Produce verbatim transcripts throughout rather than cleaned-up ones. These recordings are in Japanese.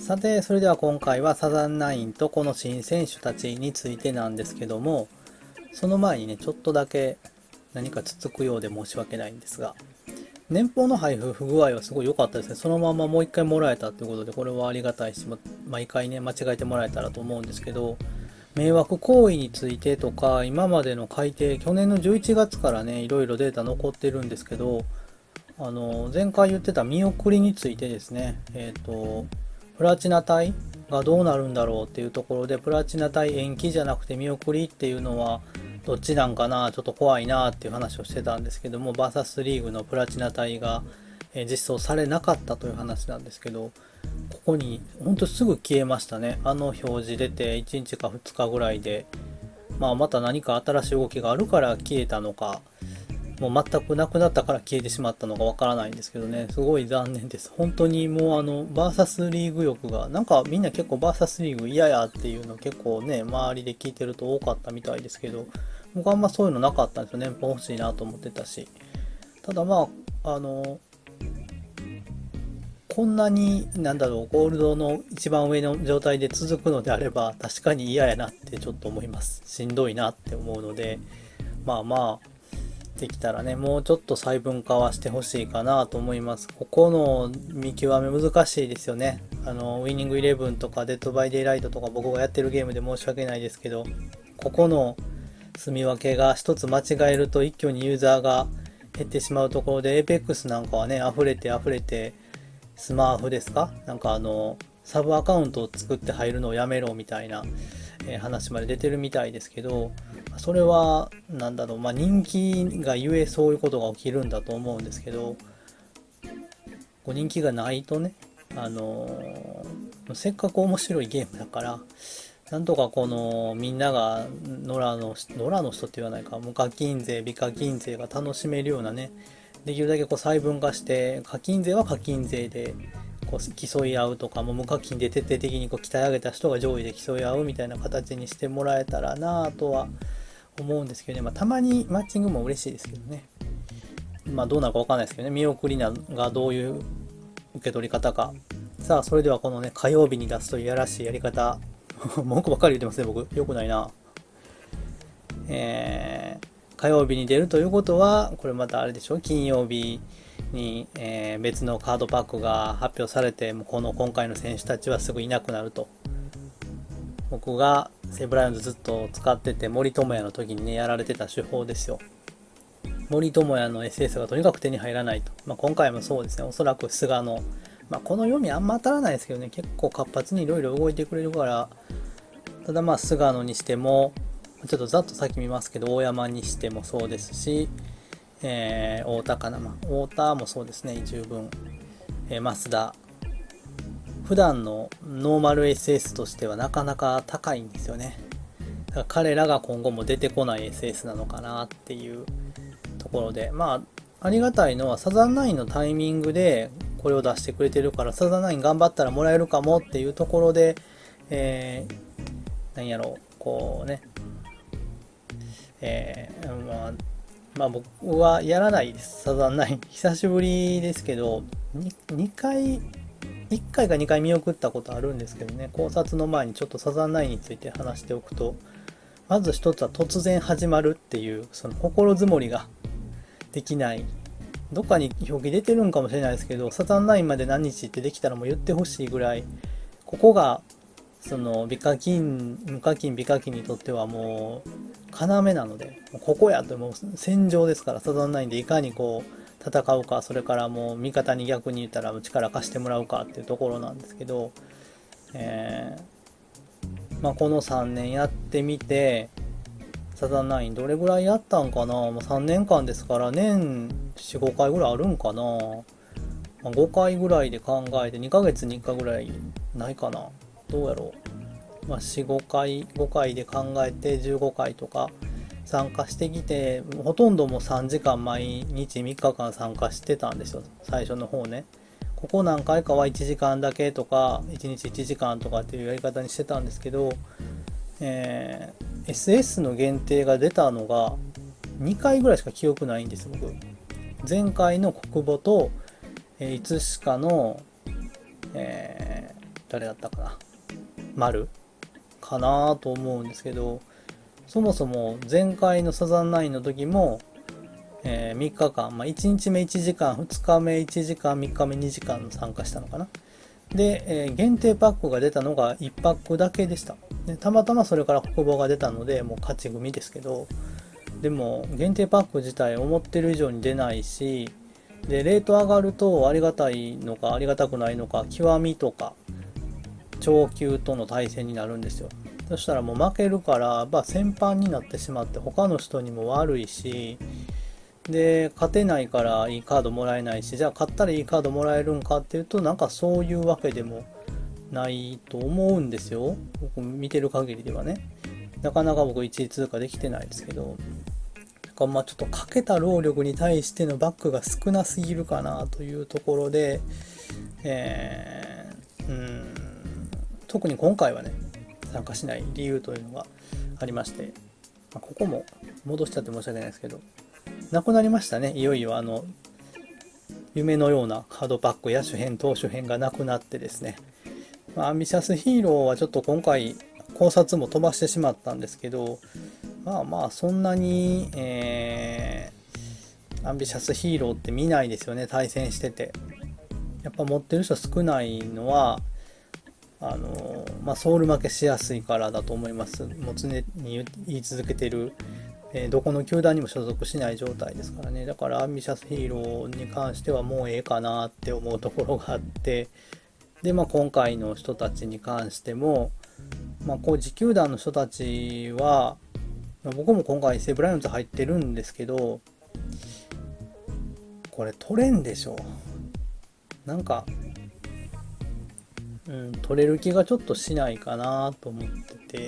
さて、それでは今回はサザンナインとこの新選手たちについてなんですけども、その前にね、ちょっとだけ何かつつくようで申し訳ないんですが、年俸の配布不具合はすごい良かったですね。そのままもう一回もらえたということで、これはありがたいし、毎回ね、間違えてもらえたらと思うんですけど、迷惑行為についてとか、今までの改定、去年のじゅういちがつからね、いろいろデータ残ってるんですけど、あの、前回言ってた見送りについてですね、えっと、プラチナ帯がどうなるんだろうっていうところで、プラチナ帯延期じゃなくて見送りっていうのは、どっちなんかな、ちょっと怖いなっていう話をしてたんですけども、バーサスリーグのプラチナ帯が実装されなかったという話なんですけど、ここにほんとすぐ消えましたね。あの表示出ていちにちかふつかぐらいで、まあまた何か新しい動きがあるから消えたのか、もう全くなくなったから消えてしまったのかわからないんですけどね、すごい残念です。本当にもうあの、バーサスリーグ欲が、なんかみんな結構バーサスリーグ嫌やっていうの結構ね、周りで聞いてると多かったみたいですけど、僕あんまそういうのなかったんですよ。年俸欲しいなと思ってたし。ただまあ、あの、こんなに、なんだろう、ゴールドの一番上の状態で続くのであれば、確かに嫌やなってちょっと思います。しんどいなって思うので、まあまあ、できたらね、もうちょっと細分化はしてほしいかなと思います。ここの見極め難しいですよね。あの、ウィニングイレブンとかデッドバイデイライトとか僕がやってるゲームで申し訳ないですけど、ここの住み分けが一つ間違えると一挙にユーザーが減ってしまうところで、Apex なんかはね、溢れて溢れて、スマーフですかなんかあの、サブアカウントを作って入るのをやめろみたいな、えー話まで出てるみたいですけど、それは、なんだろう、まあ、人気がゆえそういうことが起きるんだと思うんですけど、こう人気がないとね、あのーせっかく面白いゲームだから、なんとかこのみんなが野良の野良の人って言わないか、無課金税、美課金税が楽しめるようなね、できるだけこう細分化して、課金税は課金税でこう競い合うとか、も無課金で徹底的にこう鍛え上げた人が上位で競い合うみたいな形にしてもらえたらなぁとは思うんですけどね、まあ、たまにマッチングも嬉しいですけどね、まあどうなるかわかんないですけどね、見送りながどういう受け取り方か。さあ、それではこのね、火曜日に出すというやらしいやり方、文句ばっかり言ってますね、僕。よくないな。えー、火曜日に出るということは、これまたあれでしょ、金曜日に、えー別のカードパックが発表されて、もうこの今回の選手たちはすぐいなくなると。僕がセブライオンズずっと使ってて、森友哉の時にね、やられてた手法ですよ。森友哉の エスエス がとにかく手に入らないと。まあ、今回もそうですね、おそらく菅の、まあ、この読みあんま当たらないですけどね、結構活発にいろいろ動いてくれるから、ただまあ、菅野にしても、ちょっとざっと先見ますけど、大山にしてもそうですし、えー、太田かな、まあ、太田もそうですね、十分、えー、増田。普段のノーマル エスエス としてはなかなか高いんですよね。だから彼らが今後も出てこない エスエス なのかなっていうところで、まあ、ありがたいのはサザンナインのタイミングでこれを出してくれてるから、サザンナイン頑張ったらもらえるかもっていうところで、えー、なんやろう、こうね、えー、まあ、まあ僕はやらないです、サザンナイン。久しぶりですけど、に, にかい、いっかいかにかい見送ったことあるんですけどね、考察の前にちょっとサザンナインについて話しておくと、まず一つは突然始まるっていう、その心づもりができない。どっかに表記出てるんかもしれないですけど、サザンナインまで何日ってできたらもう言ってほしいぐらい、ここが、その、美課金、無課金、美課金にとってはもう、要なので、ここやってもう戦場ですから、サザンナインでいかにこう、戦うか、それからもう味方に逆に言ったら力貸してもらうかっていうところなんですけど、えー、まあこのさんねんやってみて、サザンナインどれぐらいやったんかな、もうさんねんかんですから年よん、ごかいぐらいあるんかな、まあ、ごかいぐらいで考えてにかげつにいっかいぐらいないかな、どうやろう、まあ、よん、ごかいごかいで考えてじゅうごかいとか参加してきて、ほとんどもうさんじかん毎日みっかかん参加してたんですよ、最初の方ね。ここ何回かはいちじかんだけとかいちにちいちじかんとかっていうやり方にしてたんですけど、えー、エスエス の限定が出たのがにかいぐらいしか記憶ないんです僕。前回の国母と、えーいつしかの、えー、 誰だったかな、丸かなと思うんですけど、そもそも前回のサザンナインの時も、えー、みっかかん、まあ、いちにちめいちじかん、ふつかめいちじかん、みっかめにじかん参加したのかな。で、えー、限定パックが出たのがいちパックだけでした。でたまたまそれから国防が出たので、もう勝ち組ですけど、でも限定パック自体思ってる以上に出ないし、でレート上がるとありがたいのかありがたくないのか、極みとか超級との対戦になるんですよ。そしたらもう負けるから、まあ、戦犯になってしまって他の人にも悪いし、で勝てないからいいカードもらえないし、じゃあ勝ったらいいカードもらえるんかっていうと、なんかそういうわけでもないと思うんですよ、僕見てる限りではね。なかなか僕いちい通過できてないですけど、まあちょっとかけた労力に対してのバックが少なすぎるかなというところで、えー、うーん特に今回はね参加しない理由というのがありまして、まあ、ここも戻しちゃって申し訳ないですけど、なくなりましたね。いよいよあの夢のようなカードパック、野手編投手編がなくなってですね、まあ、アンビシャスヒーローはちょっと今回考察も飛ばしてしまったんですけど、まあまあそんなに、えー、アンビシャスヒーローって見ないですよね、対戦してて。やっぱ持ってる人少ないのはあの、まあ、ソウル負けしやすいからだと思います。もう常に言い続けてる、えー、どこの球団にも所属しない状態ですからね。だからアンビシャスヒーローに関してはもうええかなって思うところがあって、で、まあ、今回の人たちに関しても、まあ、こう自球団の人たちは、僕も今回西武ライオンズ入ってるんですけど、これ取れんでしょ。なんか、うん、取れる気がちょっとしないかなと思ってて、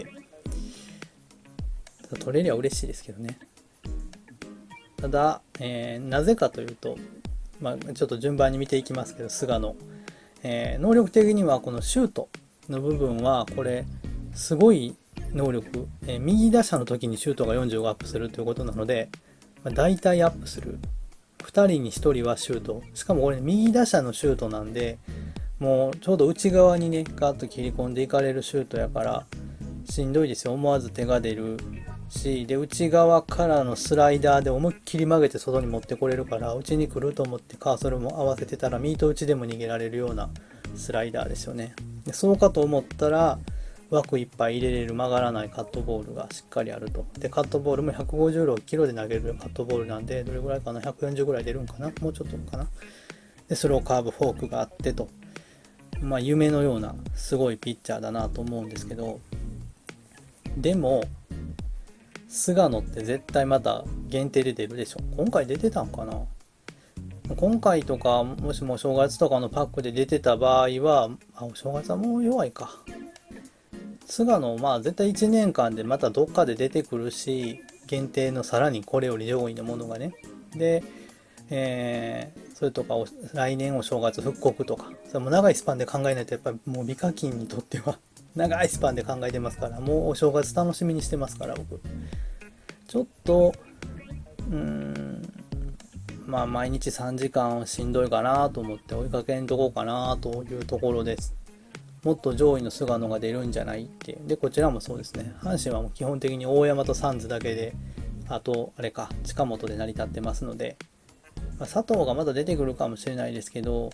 取れりゃ嬉しいですけどね。ただ、えー、なぜかというと、まあ、ちょっと順番に見ていきますけど、菅野、えー、能力的にはこのシュートの部分はこれすごい能力、えー、右打者の時にシュートがよんじゅうごアップするということなので、まあ、大体アップする。ふたりにひとりはシュート、しかもこれ右打者のシュートなんで、もうちょうど内側にねガーッと切り込んでいかれるシュートやからしんどいですよ。思わず手が出るし、で内側からのスライダーで思いっきり曲げて外に持ってこれるから、内に来ると思ってカーソルも合わせてたらミート打ちでも逃げられるようなスライダーですよね。でそうかと思ったら枠いっぱい入れれる曲がらないカットボールがしっかりあると。でカットボールもひゃくごじゅうろくキロで投げるカットボールなんで、どれぐらいかな、ひゃくよんじゅうぐらい出るんかな、もうちょっとかな。でスローカーブフォークがあってと、まあ夢のようなすごいピッチャーだなと思うんですけど、でも菅野って絶対また限定で出るでしょ。今回出てたんかな。今回とかもしも正月とかのパックで出てた場合は、あ、お正月はもう弱いか。菅野まあ絶対いちねんかんでまたどっかで出てくるし、限定のさらにこれより上位のものがね。で、えー、それとか来年お正月復刻とか、それも長いスパンで考えないとやっぱりもう美課金にとっては長いスパンで考えてますから、もうお正月楽しみにしてますから僕。ちょっとうーんまあ毎日さんじかんしんどいかなと思って追いかけんとこうかなというところです。もっと上位の菅野が出るんじゃないっていう。でこちらもそうですね。阪神はもう基本的に大山とサンズだけで、あとあれか近本で成り立ってますので、まあ、佐藤がまだ出てくるかもしれないですけど、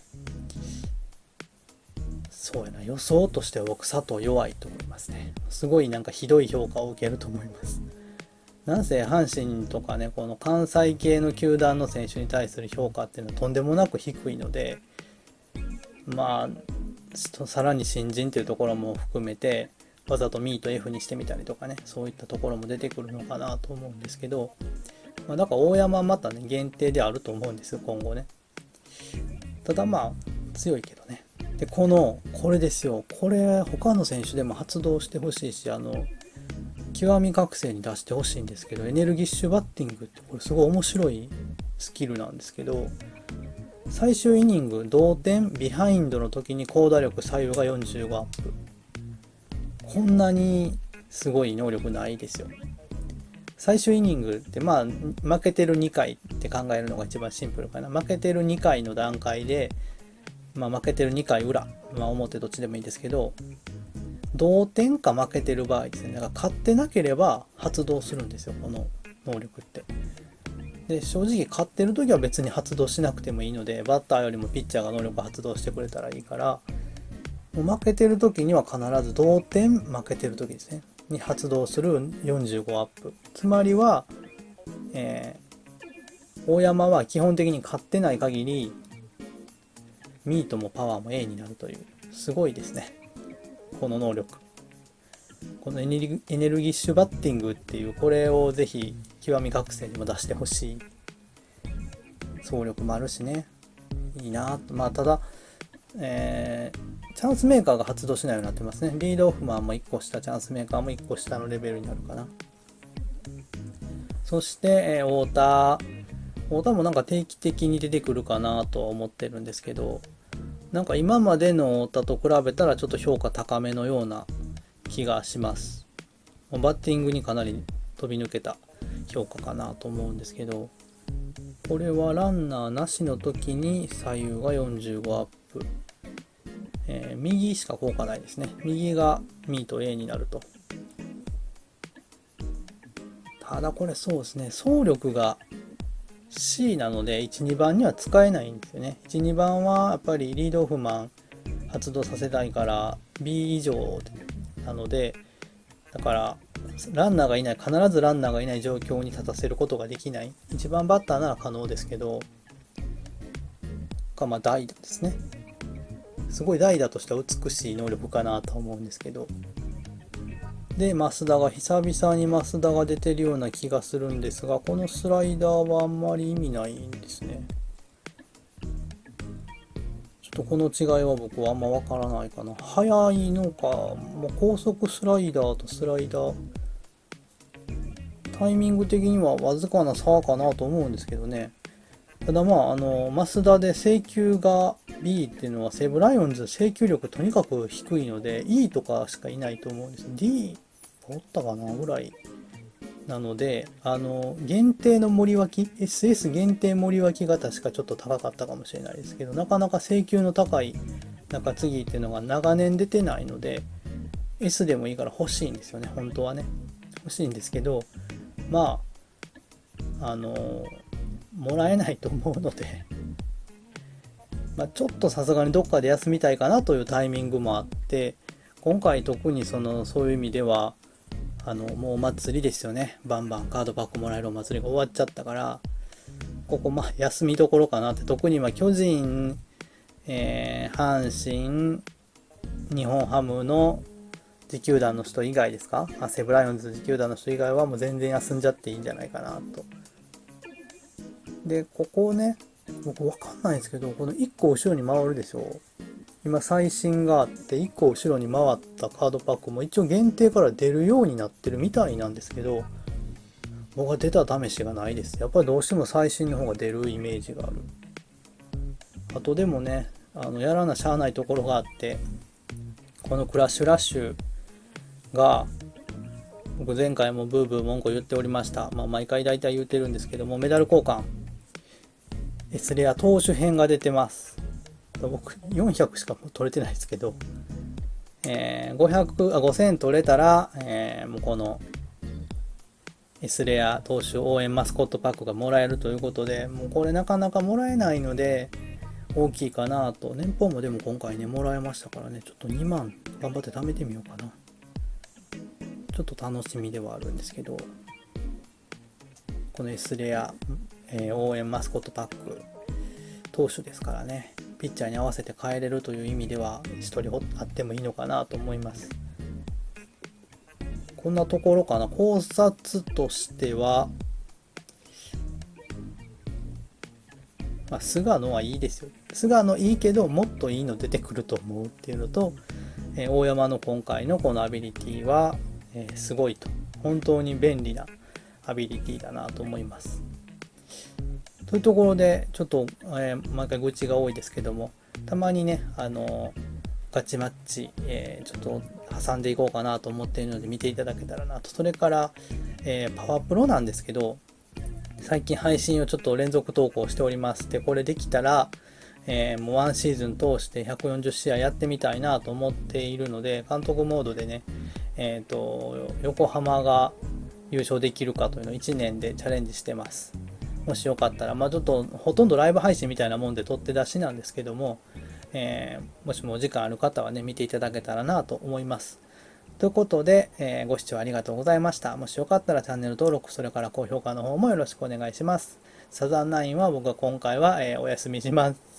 そうやな、予想としては僕佐藤弱いと思いますね。すごいなんかひどい評価を受けると思います。なんせ阪神とかね、この関西系の球団の選手に対する評価っていうのはとんでもなく低いので、まあさらに新人というところも含めてわざとミート F にしてみたりとかね、そういったところも出てくるのかなと思うんですけど、まあ、だから大山またね限定であると思うんですよ今後ね。ただまあ強いけどね。でこのこれですよ、これ他の選手でも発動してほしいし、あの極み覚醒に出してほしいんですけど、エネルギッシュバッティングってこれすごい面白いスキルなんですけど、最終イニング同点ビハインドの時に高打力左右がよんじゅうごアップ、こんなにすごい能力ないですよ。最終イニングってまあ負けてるにかいって考えるのが一番シンプルかな。負けてるにかいの段階でまあ、負けてるにかい裏、まあ、表どっちでもいいですけど、同点か負けてる場合ですね。だから勝ってなければ発動するんですよ、この能力って。で、正直勝ってる時は別に発動しなくてもいいので、バッターよりもピッチャーが能力発動してくれたらいいから、もう負けてる時には必ず同点負けてる時ですね、に発動するよんじゅうごアップ。つまりは、えー、大山は基本的に勝ってない限り、ミートもパワーも A になるという、すごいですね、この能力。このエネルギッシュバッティングっていう、これをぜひ極み学生にも出してほしい。走力もあるしね、いいな。まあただ、えー、チャンスメーカーが発動しないようになってますね。リードオフマンもいっこ下、チャンスメーカーもいっこ下のレベルになるかな。そして、えー、太田太田もなんか定期的に出てくるかなとは思ってるんですけど、なんか今までの太田と比べたらちょっと評価高めのような気がします。バッティングにかなり飛び抜けた評価かなと思うんですけど、これはランナーなしの時に左右がよんじゅうごアップ、えー、右しか効果ないですね。右がミート A になると。ただこれそうですね、走力が C なのでいち、にばんには使えないんですよね。いち、にばんはやっぱりリードオフマン発動させたいから B 以上なので、だからランナーがいない、必ずランナーがいない状況に立たせることができない。いちばんバッターなら可能ですけど、かまあ代打ですね。すごい代打としては美しい能力かなと思うんですけど、で増田が久々に増田が出てるような気がするんですが、このスライダーはあんまり意味ないんですね。ちょっとこの違いは僕はあんまわからないかな。速いのか、もう高速スライダーとスライダー、タイミング的にはわずかな差かなと思うんですけどね。ただまあ、あの、増田で制球が B っていうのは西武ライオンズ制球力とにかく低いので E とかしかいないと思うんです。D おったかなぐらいなので、あの、限定の森脇、エスエス 限定森脇が確かちょっと高かったかもしれないですけど、なかなか制球の高い中継ぎっていうのが長年出てないので、S でもいいから欲しいんですよね、本当はね。欲しいんですけど、まあ、あの、もらえないと思うので、まあ、ちょっとさすがにどっかで休みたいかなというタイミングもあって、今回特にその、そういう意味では、あの、もうお祭りですよね。バンバンカードパックもらえるお祭りが終わっちゃったから、ここまあ休みどころかなって、特にまあ巨人、えー、阪神、日本ハムの自球団の人以外ですか、あ、西武ライオンズ自球団の人以外はもう全然休んじゃっていいんじゃないかなと。で、ここね、僕わかんないんですけど、このいっこ後ろに回るでしょ。今最新があっていっこ後ろに回ったカードパックも一応限定から出るようになってるみたいなんですけど、僕は出た試しがないです。やっぱりどうしても最新の方が出るイメージがある。あとでもね、あのやらなしゃあないところがあって、このクラッシュラッシュが、僕前回もブーブー文句言っておりました。まあ毎回大体言ってるんですけども、メダル交換 S レア投手編が出てます。僕よんひゃくしか取れてないですけど、えー、ごひゃくあごせん取れたら、えー、もうこの S レア投手応援マスコットパックがもらえるということで、もうこれなかなかもらえないので大きいかなと。年俸もでも今回ねもらえましたからね、ちょっとにまん頑張って貯めてみようかな。ちょっと楽しみではあるんですけど、この S レア、えー、応援マスコットパック投手ですからね、ピッチャーに合わせて変えれるという意味ではひとりあってもいいのかなと思います。こんなところかな。考察としては、まあ、菅野はいいですよ。菅野いいけどもっといいの出てくると思うっていうのと、えー、大山の今回のこのアビリティは、えー、すごいと、本当に便利なアビリティだなと思います。というところでちょっと、えー、毎回愚痴が多いですけども、たまにね、あのー、ガチマッチ、えー、ちょっと挟んでいこうかなと思っているので見ていただけたらなと。それから、えー、パワープロなんですけど、最近配信をちょっと連続投稿しております。で、これできたら、 えー、もうワンシーズン通してひゃくよんじゅう試合やってみたいなと思っているので、監督モードでね、えっと、横浜が優勝できるかというのをいちねんでチャレンジしてます。もしよかったら、まあちょっとほとんどライブ配信みたいなもんで撮って出しなんですけども、えー、もしもお時間ある方はね、見ていただけたらなと思います。ということで、えー、ご視聴ありがとうございました。もしよかったらチャンネル登録、それから高評価の方もよろしくお願いします。サザンナインは僕は今回は、えー、お休みします。